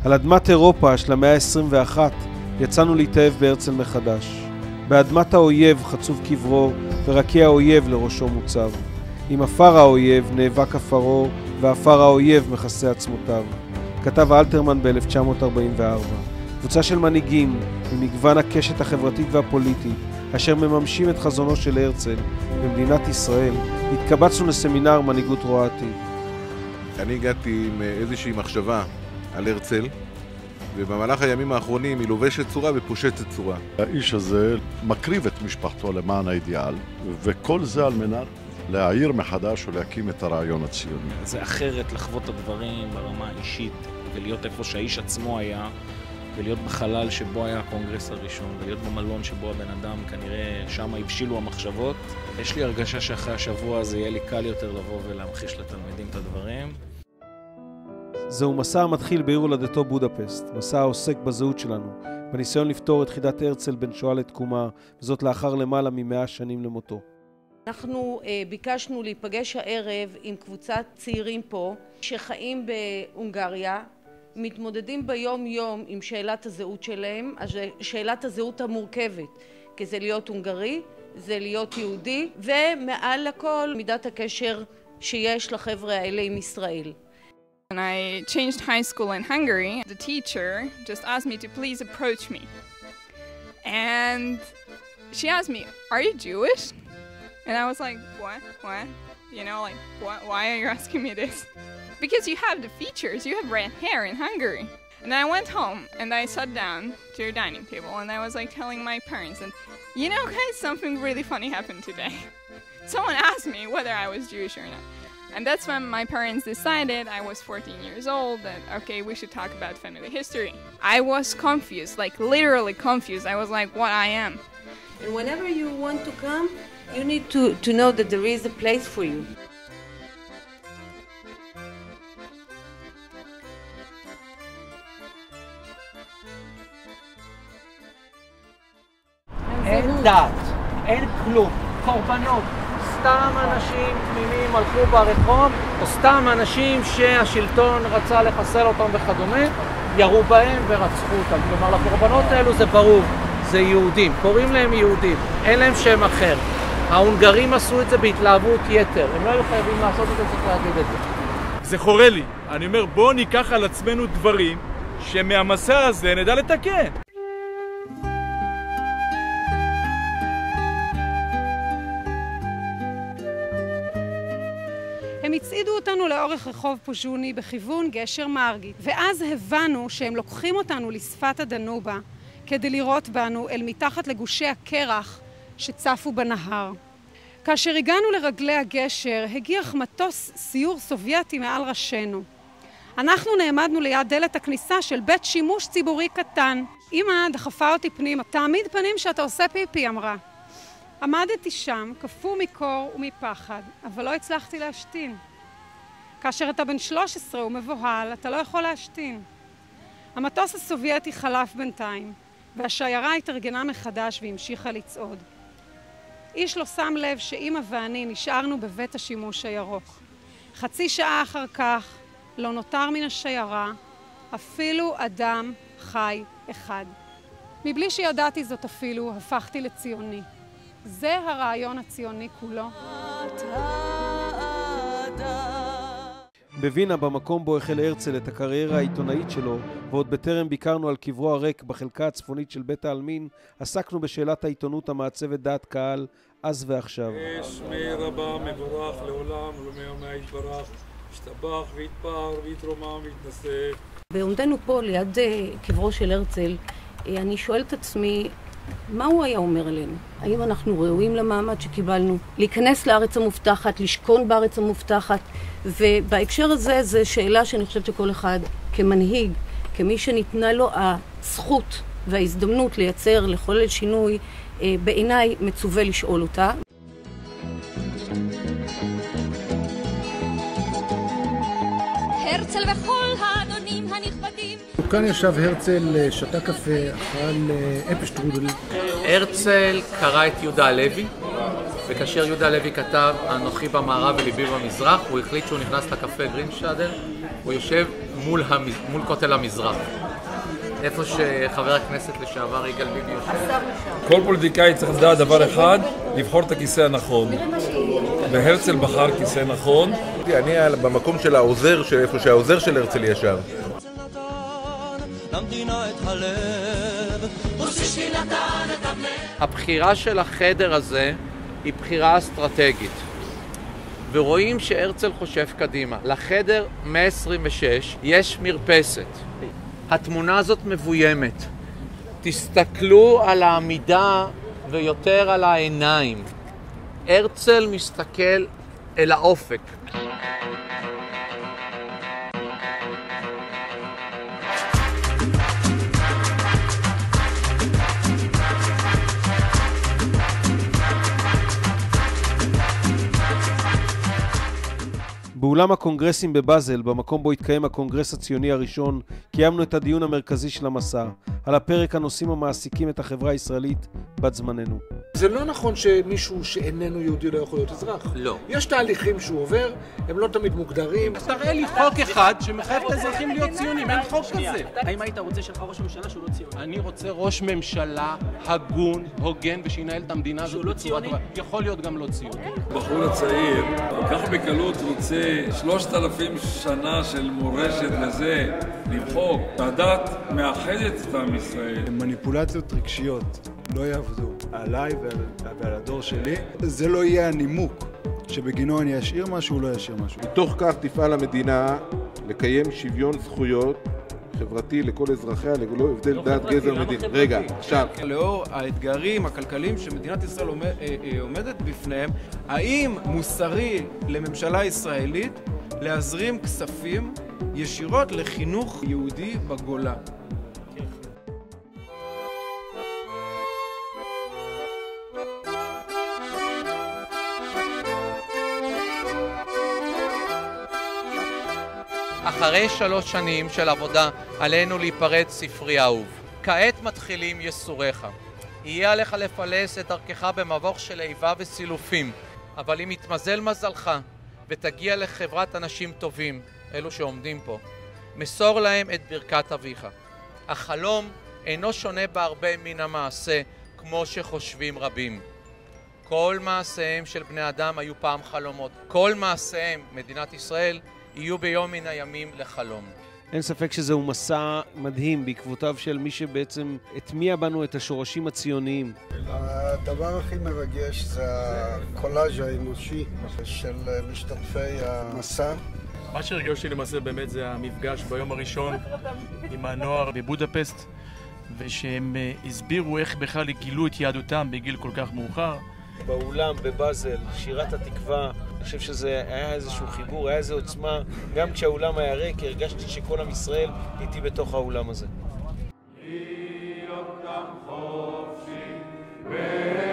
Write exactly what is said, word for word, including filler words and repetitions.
על אדמת אירופה של המאה ה-עשרים ואחת יצאנו להתאהב בהרצל מחדש. באדמת האויב חצוב קברו ורקיע האויב לראשו מוצב. עם אפר האויב נאבק אפרו ואפר האויב מכסה עצמותיו. כתב אלתרמן ב-אלף תשע מאות ארבעים וארבע. קבוצה של מנהיגים ממגוון הקשת החברתית והפוליטית אשר מממשים את חזונו של הרצל במדינת ישראל, התקבצנו לסמינר מנהיגות רואה עתיד. אני הגעתי עם איזושהי מחשבה על הרצל, ובמהלך הימים האחרונים היא לובשת צורה ופושטת צורה. האיש הזה מקריב את משפחתו למען האידיאל, וכל זה על מנת להעיר מחדש ולהקים את הרעיון הציוני. זה אחרת לחוות את הדברים ברמה האישית, ולהיות איפה שהאיש עצמו היה, ולהיות בחלל שבו היה הקונגרס הראשון, ולהיות במלון שבו הבן אדם כנראה שם הבשילו המחשבות. יש לי הרגשה שאחרי השבוע הזה יהיה לי קל יותר לבוא ולהמחיש לתלמידים את הדברים. זהו מסע המתחיל בעיר הולדתו בודפסט, מסע העוסק בזהות שלנו, בניסיון לפתור את חידת הרצל בין שואה לתקומה, וזאת לאחר למעלה ממאה שנים למותו. אנחנו אה, ביקשנו להיפגש הערב עם קבוצת צעירים פה, שחיים בהונגריה, מתמודדים ביום יום עם שאלת הזהות שלהם, שאלת הזהות המורכבת, כי זה להיות הונגרי, זה להיות יהודי, ומעל לכל מידת הקשר שיש לחבר'ה האלה עם ישראל. When I changed high school in Hungary, the teacher just asked me to please approach me. And she asked me, "Are you Jewish?" And I was like, what? What? You know, like, what? Why are you asking me this? Because you have the features, you have red hair in Hungary. And then I went home and I sat down to your dining table and I was like telling my parents, and you know guys, something really funny happened today. Someone asked me whether I was Jewish or not. And that's when my parents decided, I was fourteen years old, that okay, we should talk about family history. I was confused, like literally confused. I was like, what I am. And whenever you want to come, you need to, to know that there is a place for you. אין דת, אין כלום, קורבנות, סתם אנשים תמימים הלכו ברחוב, או סתם אנשים שהשלטון רצה לחסל אותם וכדומה, ירו בהם ורצחו אותם. כלומר, לקורבנות האלו זה ברור, זה יהודים, קוראים להם יהודים, אין להם שם אחר. ההונגרים עשו את זה בהתלהבות יתר, הם לא היו חייבים לעשות את זה, צריך להגיד את זה. זה חורה לי, אני אומר בואו ניקח על עצמנו דברים שמהמסע הזה נדע לתקן. הם הצעידו אותנו לאורך רחוב פוז'וני בכיוון גשר מרגית, ואז הבנו שהם לוקחים אותנו לשפת הדנובה כדי לראות בנו אל מתחת לגושי הקרח שצפו בנהר. כאשר הגענו לרגלי הגשר, הגיח מטוס סיור סובייטי מעל ראשנו. אנחנו נעמדנו ליד דלת הכניסה של בית שימוש ציבורי קטן. אמא דחפה אותי פנימה. תעמיד פנים שאתה עושה פיפי, אמרה. עמדתי שם, קפוא מקור ומפחד, אבל לא הצלחתי להשתין. כאשר אתה בן שלוש עשרה ומבוהל, אתה לא יכול להשתין. המטוס הסובייטי חלף בינתיים, והשיירה התארגנה מחדש והמשיכה לצעוד. איש לא שם לב שאמא ואני נשארנו בבית השימוש הירוק. חצי שעה אחר כך לא נותר מן השיירה אפילו אדם חי אחד. מבלי שידעתי זאת אפילו, הפכתי לציוני. זה הרעיון הציוני כולו. בווינה, במקום בו החל הרצל את הקריירה העיתונאית שלו, ועוד בטרם ביקרנו על קברו הריק בחלקה הצפונית של בית העלמין, עסקנו בשאלת העיתונות המעצבת דעת קהל, אז ועכשיו. שמי רבה מבורך לעולם ולמיומי יתברך, ישתבח ויתפאר ויתרומם ויתנשא. בעומדנו פה ליד קברו של הרצל, אני שואלת את עצמי, מה הוא היה אומר עלינו? האם אנחנו ראויים למעמד שקיבלנו? להיכנס לארץ המובטחת, לשכון בארץ המובטחת, ובהקשר הזה זו שאלה שאני חושבת שכל אחד כמנהיג, כמי שניתנה לו הזכות וההזדמנות לייצר, לחולל שינוי, בעיניי מצווה לשאול אותה. הרצל וכל האדונים הנכבדים. כאן ישב הרצל, שתה קפה, אכל אפשטרודל. הרצל קרא את יהודה הלוי וכאשר יהודה לוי כתב אנוכי במערב וליבי במזרח, הוא החליט שהוא נכנס לקפה גרינשטאדל, הוא יושב מול, המ... מול כותל המזרח. איפה שחבר הכנסת לשעבר יגאל ביבי יושב. כל פוליטיקאי צריך לדעת דבר אחד, לבחור את הכיסא הנכון. והרצל בחר כיסא נכון. אני במקום של העוזר, איפה שהעוזר של הרצל ישב. הבחירה של החדר הזה היא בחירה אסטרטגית. ורואים שהרצל חושב קדימה. לחדר מאה עשרים ושש יש מרפסת. התמונה הזאת מבוימת. תסתכלו על העמידה ויותר על העיניים. הרצל מסתכל אל האופק. באולם הקונגרסים בבאזל, במקום בו התקיים הקונגרס הציוני הראשון, קיימנו את הדיון המרכזי של המסע, על הפרק הנושאים המעסיקים את החברה הישראלית בת זמננו. זה לא נכון שמישהו שאיננו יהודי לא יכול להיות אזרח. לא. יש תהליכים שהוא עובר, הם לא תמיד מוגדרים. תראה לי חוק אחד שמחייב את האזרחים להיות ציונים, אין חוק כזה. האם היית רוצה שלך ראש ממשלה שהוא לא ציוני? אני רוצה ראש ממשלה הגון, הוגן, ושינהל את המדינה הזאת. שהוא לא ציוני? יכול להיות גם לא ציוני. בחור הצעיר, כך בקלות רוצה שלושת אלפים שנה של מורשת לזה, למחוק. הדת מאחדת את עם ישראל. מניפולציות רגשיות לא יעבדו עליי ועל, ועל הדור שלי. זה לא יהיה הנימוק שבגינו אני אשאיר משהו או לא אשאיר משהו. מתוך כך תפעל המדינה לקיים שוויון זכויות חברתי לכל אזרחיה, ללא הבדל דת, גזע ומדין. רגע, עכשיו. לאור האתגרים הכלכליים שמדינת ישראל עומדת בפניהם, האם מוסרי לממשלה ישראלית להזרים כספים ישירות לחינוך יהודי בגולה? אחרי שלוש שנים של עבודה עלינו להיפרד ספרי אהוב. כעת מתחילים יסוריך. יהיה עליך לפלס את דרכך במבוך של איבה וסילופים, אבל אם יתמזל מזלך ותגיע לחברת אנשים טובים, אלו שעומדים פה, מסור להם את ברכת אביך. החלום אינו שונה בהרבה מן המעשה, כמו שחושבים רבים. כל מעשיהם של בני אדם היו פעם חלומות. כל מעשיהם, מדינת ישראל, יהיו ביום מן הימים לחלום. אין ספק שזהו מסע מדהים בעקבותיו של מי שבעצם הטמיע בנו את השורשים הציוניים. הדבר הכי מרגש זה הקולאז' האנושי של משתתפי המסע. מה שהרגשתי למעשה באמת זה המפגש ביום הראשון עם הנוער בבודפסט, ושהם הסבירו איך בכלל גילו את יהדותם בגיל כל כך מאוחר. באולם בבאזל, שירת התקווה, אני חושב שזה היה איזשהו חיבור, היה איזו עוצמה. גם כשהאולם היה ריק, הרגשתי שכל עם ישראל איתי בתוך האולם הזה.